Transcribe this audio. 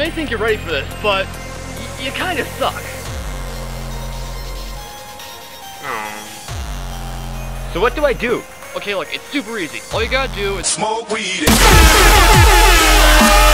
may think you're ready for this, but you kind of suck. So what do I do? Okay, look, it's super easy. All you gotta do is smoke weed.